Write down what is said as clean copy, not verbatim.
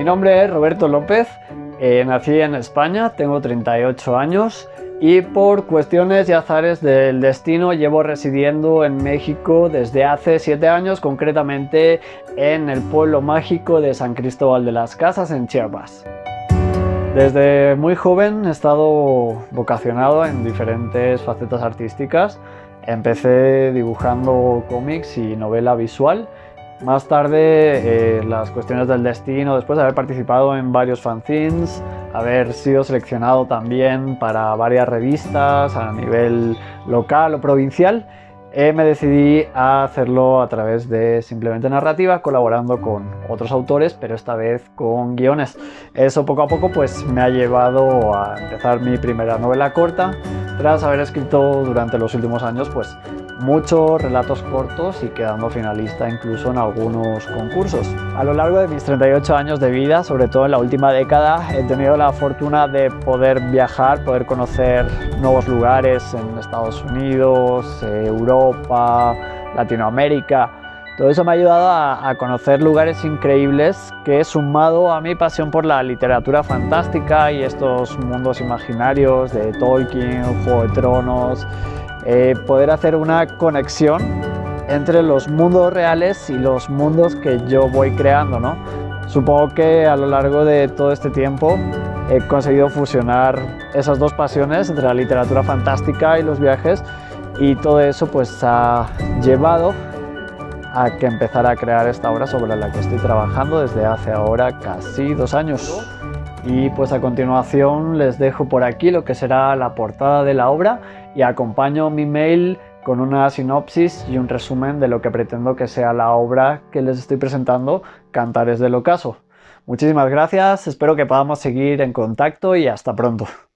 Mi nombre es Roberto López, nací en España, tengo 38 años y por cuestiones y azares del destino llevo residiendo en México desde hace 7 años, concretamente en el pueblo mágico de San Cristóbal de las Casas, en Chiapas. Desde muy joven he estado vocacionado en diferentes facetas artísticas. Empecé dibujando cómics y novela visual. Más tarde, las cuestiones del destino, después de haber participado en varios fanzines, haber sido seleccionado también para varias revistas a nivel local o provincial, me decidí a hacerlo a través de simplemente narrativa, colaborando con otros autores, pero esta vez con guiones. Eso poco a poco pues me ha llevado a empezar mi primera novela corta, tras haber escrito durante los últimos años pues muchos relatos cortos y quedando finalista incluso en algunos concursos. A lo largo de mis 38 años de vida, sobre todo en la última década, he tenido la fortuna de poder viajar, poder conocer nuevos lugares en Estados Unidos, Europa, Latinoamérica. Todo eso me ha ayudado a conocer lugares increíbles que, sumado a mi pasión por la literatura fantástica y estos mundos imaginarios de Tolkien, Juego de Tronos, poder hacer una conexión entre los mundos reales y los mundos que yo voy creando, ¿no? Supongo que a lo largo de todo este tiempo he conseguido fusionar esas dos pasiones entre la literatura fantástica y los viajes, y todo eso pues ha llevado a que empezara a crear esta obra sobre la que estoy trabajando desde hace ahora casi 2 años. Y pues a continuación les dejo por aquí lo que será la portada de la obra y acompaño mi mail con una sinopsis y un resumen de lo que pretendo que sea la obra que les estoy presentando, Cantares del Ocaso. Muchísimas gracias, espero que podamos seguir en contacto y hasta pronto.